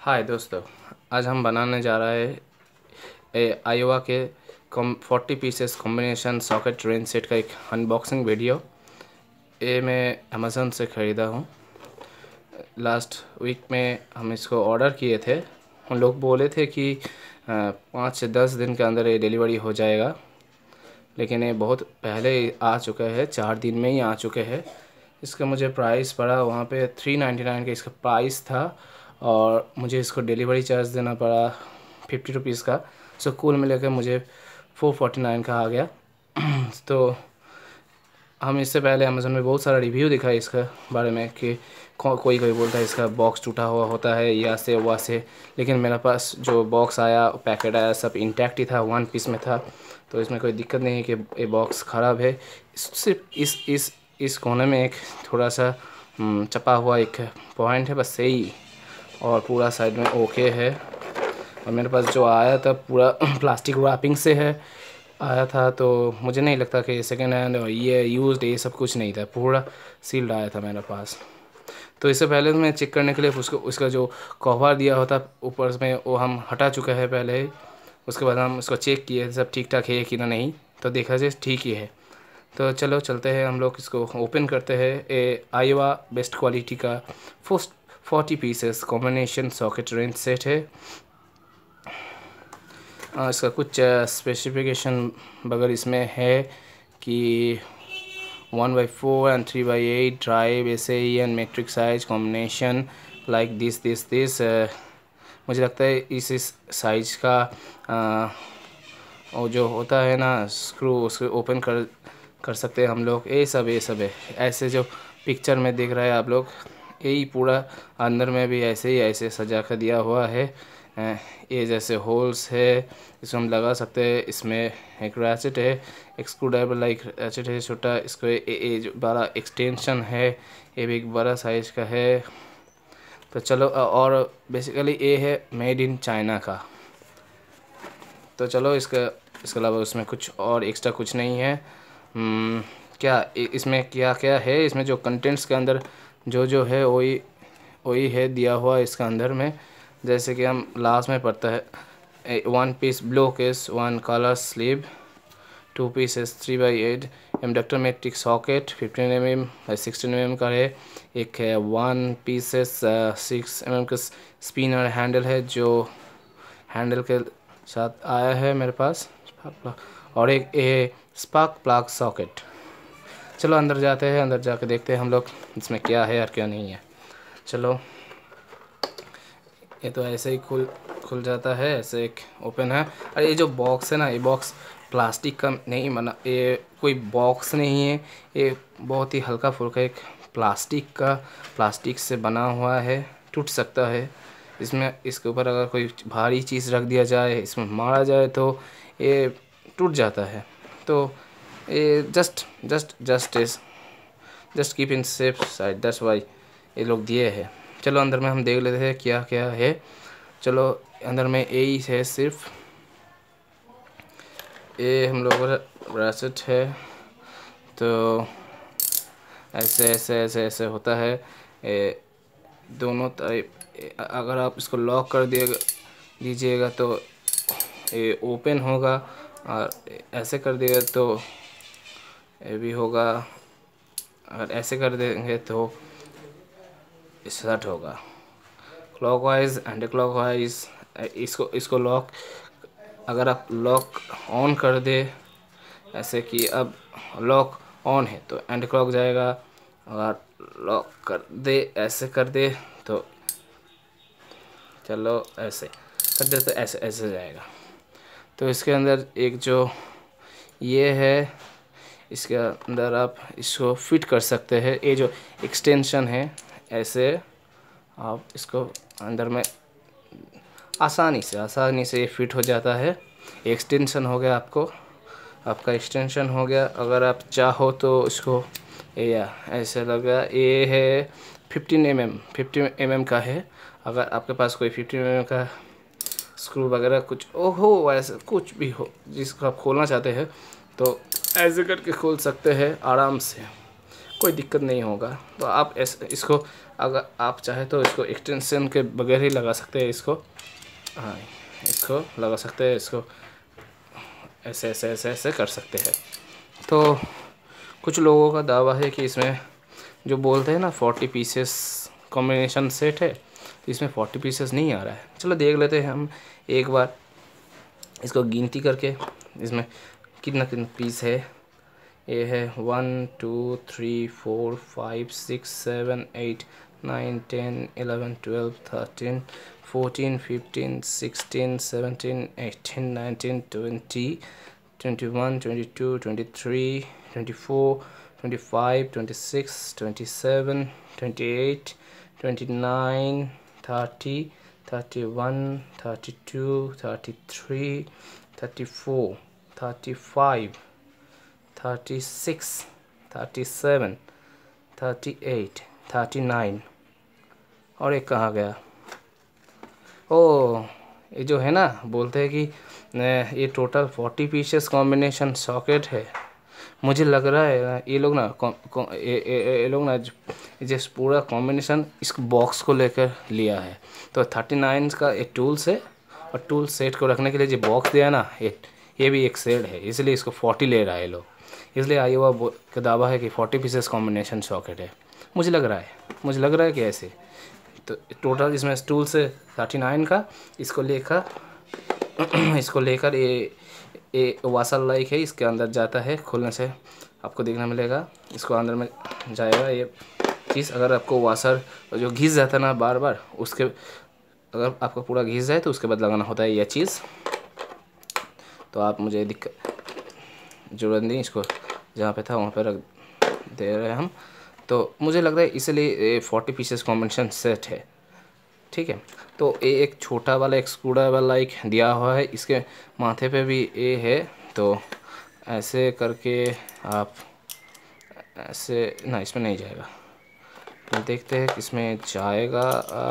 हाय दोस्तों, आज हम बनाने जा रहे हैं आयोवा के 40 pieces combination socket wrench set का एक अनबॉक्सिंग वीडियो। ये मैं अमेज़न से ख़रीदा हूँ। लास्ट वीक में हम इसको ऑर्डर किए थे। उन लोग बोले थे कि 5 से 10 दिन के अंदर ये डिलीवरी हो जाएगा, लेकिन ये बहुत पहले आ चुका है, 4 दिन में ही आ चुके हैं। इसका मुझे प्राइस पड़ा वहाँ पे 399 का इसका प्राइस था, और मुझे इसको डिलीवरी चार्ज देना पड़ा 50 रुपीज़ का। सो कुल मिला के मुझे 449 का आ गया। तो हम इससे पहले अमेज़न में बहुत सारा रिव्यू दिखा है इसका बारे में कि कोई कोई बोलता है इसका बॉक्स टूटा हुआ होता है या से वहाँ से, लेकिन मेरे पास जो बॉक्स आया, पैकेट आया, सब इंटैक्ट ही था, 1 पीस में था। तो इसमें कोई दिक्कत नहीं है कि ये बॉक्स ख़राब है। सिर्फ इस कोने में एक थोड़ा सा चपा हुआ एक पॉइंट है, बस यही, और पूरा साइड में ओके है। और मेरे पास जो आया था पूरा प्लास्टिक रैपिंग से है आया था, तो मुझे नहीं लगता कि सेकेंड हैंड और ये यूज्ड ये सब कुछ नहीं था, पूरा सील्ड आया था मेरे पास। तो इससे पहले तो मैं चेक करने के लिए उसका जो कवर दिया होता ऊपर में वो हम हटा चुका है पहले ही। उसके बाद हम उसको चेक किए सब ठीक ठाक है कि नहीं, तो देखा जाए ठीक ही है। तो चलो चलते हैं, हम लोग इसको ओपन करते हैं। ये आयोवा बेस्ट क्वालिटी का 40 pieces combination socket wrench set है। इसका कुछ स्पेसिफिकेशन बगैर इसमें है कि 1/4 and 3/8 drive SAE and metric size combination like this। मुझे लगता है इस साइज का वो जो होता है ना स्क्रू, उसको ओपन कर सकते हैं हम लोग। ये सब है ऐसे जो पिक्चर में देख रहे हैं आप लोग, यही पूरा अंदर में भी ऐसे सजा कर दिया हुआ है। ये जैसे होल्स है, इसको हम लगा सकते हैं। इसमें एक रैचेट है, एक स्क्रू ड्राइवर लाइक रैचेट है छोटा। इसको ये जो बड़ा एक्सटेंशन है, ये भी एक बड़ा साइज का है। तो चलो, और बेसिकली ये है मेड इन चाइना का। तो चलो, इसके अलावा उसमें कुछ और एक्स्ट्रा कुछ नहीं है। क्या इसमें क्या क्या है, इसमें जो कंटेंट्स के अंदर जो है वही है दिया हुआ इसका अंदर में। जैसे कि हम लास्ट में पढ़ता है 1 piece blow case, 1 colour sleeve, 2 pieces 3/8 inductor metric socket 15 mm 16 mm का है। एक है 1 पीसेस 6 mm का स्पिनर हैंडल है, जो हैंडल के साथ आया है मेरे पास। और एक स्पार्क प्लग सॉकेट। चलो अंदर जाते हैं, अंदर जाके देखते हैं हम लोग इसमें क्या है और क्या नहीं है। चलो, ये तो ऐसे ही खुल जाता है, ऐसे एक ओपन है। और ये जो बॉक्स है ना, ये बॉक्स प्लास्टिक का नहीं बना, ये कोई बॉक्स नहीं है, ये बहुत ही हल्का फुल्का एक प्लास्टिक से बना हुआ है। टूट सकता है इसमें, इसके ऊपर अगर कोई भारी चीज़ रख दिया जाए, इसमें मारा जाए तो ये टूट जाता है। तो ये just keep in safe side, that's why ये लोग दिए हैं। चलो अंदर में हम देख लेते हैं क्या क्या है। चलो अंदर में यही है, सिर्फ ये हम लोगों का रैसेट है। तो ऐसे होता है। ये दोनों टाइप, अगर आप इसको लॉक कर दीजिएगा तो ये ओपन होगा, और ऐसे कर दिएगा तो ये भी होगा, अगर ऐसे कर देंगे तो शट होगा। क्लॉकवाइज एंटी क्लॉकवाइज इसको लॉक, अगर आप लॉक ऑन कर दे, ऐसे कि अब लॉक ऑन है तो एंटी क्लॉक जाएगा। अगर लॉक कर दे, ऐसे कर दे तो, चलो ऐसे कर दे तो ऐसे जाएगा। तो इसके अंदर एक जो ये है, इसके अंदर आप इसको फिट कर सकते हैं। ये जो एक्सटेंशन है, ऐसे आप इसको अंदर में आसानी से ये फिट हो जाता है। एक्सटेंशन हो गया, आपका एक्सटेंशन हो गया। अगर आप चाहो तो इसको या ऐसे लगा, ये है 50 mm का है। अगर आपके पास कोई 50 mm का स्क्रू वगैरह कुछ हो, ऐसा कुछ भी हो जिसको आप खोलना चाहते हैं, तो ऐसे करके खोल सकते हैं आराम से, कोई दिक्कत नहीं होगा। तो आप इसको अगर आप चाहे तो इसको एक्सटेंशन के बगैर ही लगा सकते हैं इसको। हाँ, इसको लगा सकते हैं, इसको ऐसे ऐसे ऐसे ऐसे कर सकते हैं। तो कुछ लोगों का दावा है कि इसमें जो बोलते हैं ना 40 पीसेस कॉम्बिनेशन सेट है, तो इसमें 40 पीसेस नहीं आ रहा है। चलो देख लेते हैं हम एक बार इसको गिनती करके, इसमें कितना कितना पीस है। ये है 1 2 3 4 5 6 7 8 9 10 11 12 13 14 15 16 17 18 19 20 21 22 23 24 25 26 27 28 29 30 31 32 33 34 35 36 37 38 39 और एक कहाँ गया? ओ, ये जो है ना बोलते हैं कि ये टोटल 40 पीसेस कॉम्बिनेशन सॉकेट है। मुझे लग रहा है ये लोग ना ये लोग ना जिस पूरा कॉम्बिनेशन इस बॉक्स को लेकर लिया है। तो 39 का एक टूल्स है, और टूल सेट को रखने के लिए जो बॉक्स दिया है ना, ये भी एक सेट है, इसलिए इसको 40 ले रहा है ये लोग। इसलिए आईओवा का दावा है कि 40 पीसेस कॉम्बिनेशन सॉकेट है। मुझे लग रहा है कि ऐसे। तो टोटल इसमें टूल से 39 का इसको लेकर ये वाशर लाइक है, इसके अंदर जाता है। खोलने से आपको देखने मिलेगा, इसको अंदर में जाएगा ये चीज़। अगर आपको वाशर जो घिस जाता है ना बार बार, उसके अगर आपको पूरा घिस जाए तो उसके बाद लगाना होता है यह चीज़। तो आप मुझे ज़रूरत नहीं, इसको जहाँ पे था वहाँ पे रख दे रहे हैं हम। तो मुझे लग रहा है इसलिए 40 पीसेस कॉम्बिनेशन सेट है, ठीक है। तो ये एक छोटा वाला एक स्क्रू वाला एक दिया हुआ है, इसके माथे पे भी ये है। तो ऐसे करके आप ऐसे ना, इसमें नहीं जाएगा। तो देखते हैं किसमें जाएगा।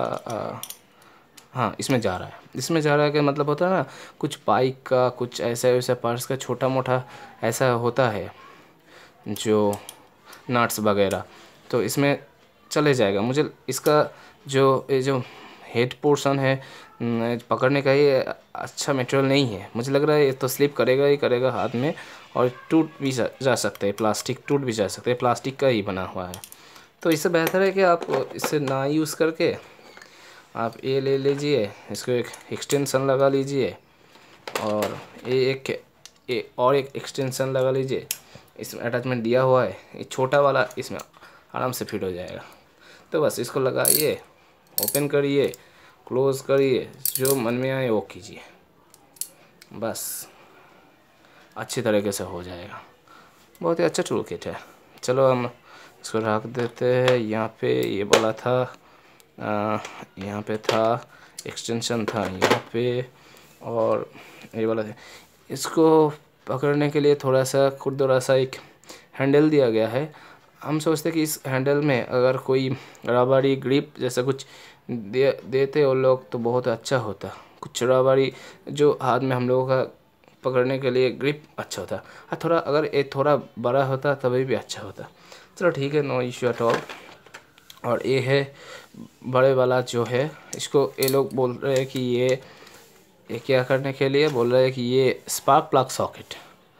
हाँ, इसमें जा रहा है कि मतलब होता है ना कुछ बाइक का, कुछ ऐसा वैसा पार्ट्स का छोटा मोटा ऐसा होता है जो नट्स वगैरह, तो इसमें चले जाएगा। मुझे इसका ये जो हेड पोर्शन है पकड़ने का, ये अच्छा मटेरियल नहीं है। मुझे लग रहा है ये तो स्लिप करेगा ही करेगा हाथ में, और टूट भी जा सकते हैं, प्लास्टिक टूट भी जा सकते हैं, प्लास्टिक का ही बना हुआ है। तो इससे बेहतर है कि आप इसे ना यूज़ करके आप ये ले लीजिए, इसको एक एक्सटेंशन लगा लीजिए, और एक एक्सटेंशन लगा लीजिए। इसमें अटैचमेंट दिया हुआ है, ये छोटा वाला इसमें आराम से फिट हो जाएगा। तो बस इसको लगाइए, ओपन करिए, क्लोज करिए, जो मन में आए वो कीजिए, बस अच्छी तरीके से हो जाएगा। बहुत ही अच्छा टूल किट है। चलो हम इसको रख देते हैं यहाँ पे। ये वाला था यहाँ पे था, एक्सटेंशन था यहाँ पे, और ये वाला था। इसको पकड़ने के लिए थोड़ा सा एक हैंडल दिया गया है। हम सोचते कि इस हैंडल में अगर कोई रबड़ी ग्रिप जैसा कुछ देते वो लोग तो बहुत अच्छा होता। कुछ रबड़ी जो हाथ में हम लोगों का पकड़ने के लिए ग्रिप अच्छा होता। थोड़ा अगर ये थोड़ा बड़ा होता तभी भी अच्छा होता। चलो ठीक है, नो इश्यू एट ऑल। और ये है बड़े वाला जो है, इसको ये लोग बोल रहे हैं कि ये क्या करने के लिए बोल रहे हैं कि ये स्पार्क प्लग सॉकेट।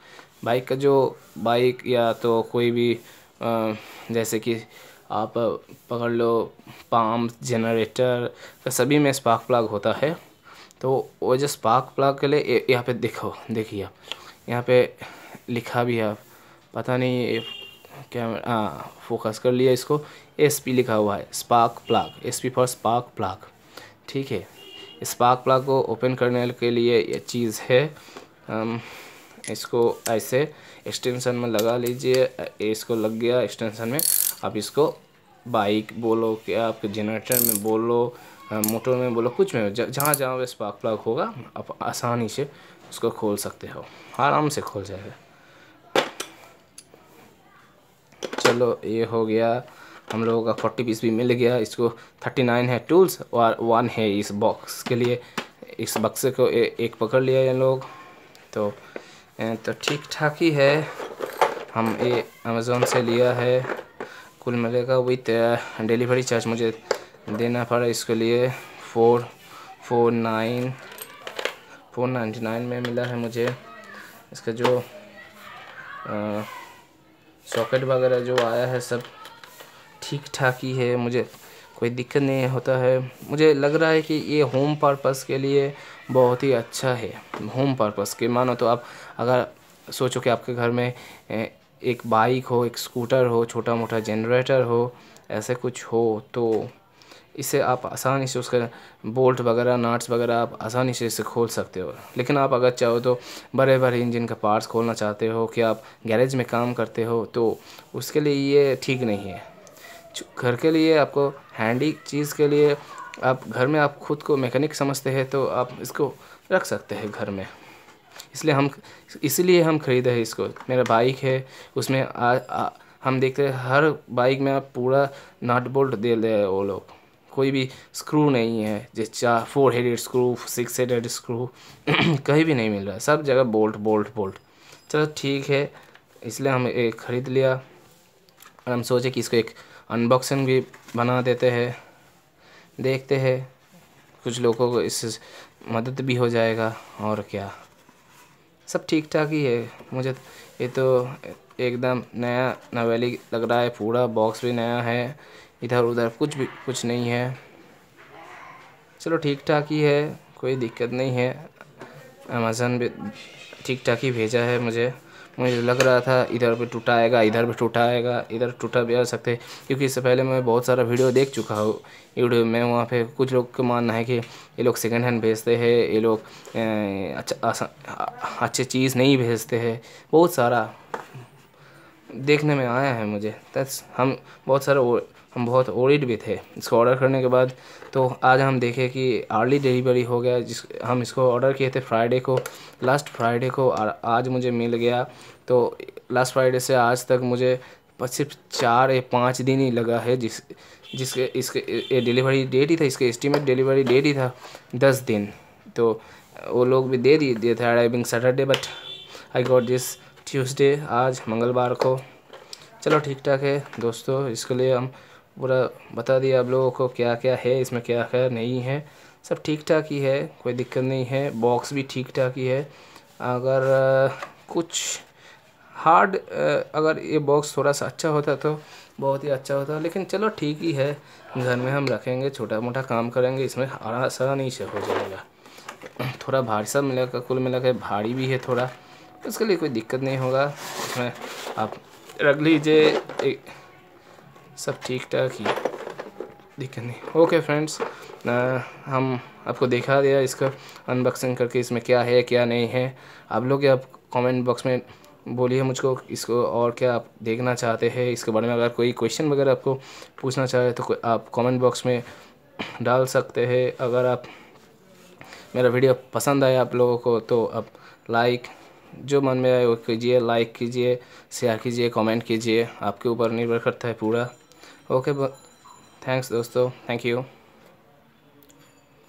बाइक या तो कोई भी जैसे कि आप पकड़ लो पाम जनरेटर का, सभी में स्पार्क प्लग होता है। तो वो जो स्पार्क प्लग के लिए यहाँ पे देखिए आप, यहाँ पे लिखा भी है, पता नहीं क्या, फोकस कर लिया इसको, SP लिखा हुआ है, spark plug, SP for spark plug, ठीक है। स्पार्क प्लग को ओपन करने के लिए ये चीज़ है। इसको ऐसे एक्सटेंशन में लगा लीजिए, इसको लग गया एक्सटेंशन में। आप इसको बाइक बोलो कि आप जनरेटर में बोलो, मोटर में बोलो, कुछ में जहाँ जहाँ स्पार्क प्लग होगा आप आसानी से उसको खोल सकते हो, आराम से खोल जाएगा। चलो ये हो गया, हम लोगों का 40 पीस भी मिल गया। इसको 39 है टूल्स और 1 है इस बॉक्स के लिए। इस बक्से को एक पकड़ लिया ये लोग, तो ठीक ठाक ही है। हम ये अमेज़ोन से लिया है, कुल मिलेगा विथ डिलीवरी चार्ज मुझे देना पड़ा इसके लिए 499 में मिला है मुझे। इसका जो सॉकेट वगैरह जो आया है सब ठीक ठाक ही है, मुझे कोई दिक्कत नहीं होता है। मुझे लग रहा है कि ये होम पर्पस के लिए बहुत ही अच्छा है। होम पर्पस के मानो तो आप अगर सोचो कि आपके घर में एक बाइक हो, एक स्कूटर हो, छोटा मोटा जनरेटर हो, ऐसे कुछ हो, तो इसे आप आसानी से उसका बोल्ट वगैरह नट्स वगैरह आप आसानी से इसे खोल सकते हो। लेकिन आप अगर चाहो तो बड़े बड़े इंजन का पार्ट्स खोलना चाहते हो, कि आप गैरेज में काम करते हो, तो उसके लिए ये ठीक नहीं है। घर के लिए आपको हैंडी चीज़ के लिए आप घर में आप खुद को मैकेनिक समझते हैं तो आप इसको रख सकते हैं घर में। इसलिए हम ख़रीदे हैं इसको। मेरा बाइक है, उसमें हम देखते हैं हर बाइक में आप पूरा नट बोल्ट दे रहे हैं वो लोग, कोई भी स्क्रू नहीं है, जैसे 4 हेडेड स्क्रू, 6 हेडेड स्क्रू कहीं भी नहीं मिल रहा है, सब जगह बोल्ट बोल्ट बोल्ट। चलो ठीक है, इसलिए हम एक ख़रीद लिया और हम सोचे कि इसको एक अनबॉक्सिंग भी बना देते हैं, देखते हैं कुछ लोगों को इससे मदद भी हो जाएगा। और क्या, सब ठीक ठाक ही है। मुझे ये तो एकदम नया नवेली लग रहा है, पूरा बॉक्स भी नया है, इधर उधर कुछ नहीं है। चलो ठीक ठाक ही है, कोई दिक्कत नहीं है। अमेज़न भी ठीक ठाक ही भेजा है मुझे लग रहा था इधर भी टूटा आएगा, इधर भी टूटा आएगा, इधर टूटा भी आ सकते, क्योंकि इससे पहले मैं बहुत सारा वीडियो देख चुका हूँ यूट्यूब में। वहाँ पे कुछ लोग का मानना है कि ये लोग सेकंड हैंड भेजते हैं, ये लोग अच्छे चीज़ नहीं भेजते हैं, बहुत सारा देखने में आया है मुझे। हम बहुत वरीड भी थे इसको ऑर्डर करने के बाद। तो आज हम देखे कि अर्ली डिलीवरी हो गया, हम इसको ऑर्डर किए थे फ्राइडे को, लास्ट फ्राइडे को, और आज मुझे मिल गया। तो लास्ट फ्राइडे से आज तक मुझे सिर्फ 4 या 5 दिन ही लगा है, जिसके इसके डिलीवरी डेट ही था, इसके एस्टीमेट डिलीवरी डेट ही था 10 दिन। तो वो लोग भी दे दिए थे arriving Saturday, but I got this Tuesday, आज मंगलवार को। चलो ठीक ठाक है दोस्तों, इसके लिए हम पूरा बता दिया आप लोगों को क्या क्या है इसमें, क्या क्या नहीं है। सब ठीक ठाक ही है, कोई दिक्कत नहीं है। बॉक्स भी ठीक ठाक ही है। अगर कुछ हार्ड अगर ये बॉक्स थोड़ा सा अच्छा होता तो बहुत ही अच्छा होता, लेकिन चलो ठीक ही है। घर में हम रखेंगे, छोटा मोटा काम करेंगे, इसमें आसानी से हो जाएगा। थोड़ा भारी सब मिलेगा, कुल मिला के भारी भी है थोड़ा, उसके लिए कोई दिक्कत नहीं होगा, इसमें आप रख लीजिए, सब ठीक ठाक ही, दिक्कत नहीं। ओके फ्रेंड्स, हम आपको दिखा दिया इसका अनबॉक्सिंग करके, इसमें क्या है क्या नहीं है। आप लोग आप कमेंट बॉक्स में बोलिए मुझको इसको, और क्या आप देखना चाहते हैं इसके बारे में। अगर कोई क्वेश्चन वगैरह आपको पूछना चाहे तो आप कमेंट बॉक्स में डाल सकते हैं। अगर आप मेरा वीडियो पसंद आया आप लोगों को तो आप लाइक, जो मन में आए वो कीजिए, लाइक कीजिए, शेयर कीजिए, कमेंट कीजिए, आपके ऊपर निर्भर करता है पूरा। ओके, थैंक्स दोस्तों, थैंक यू।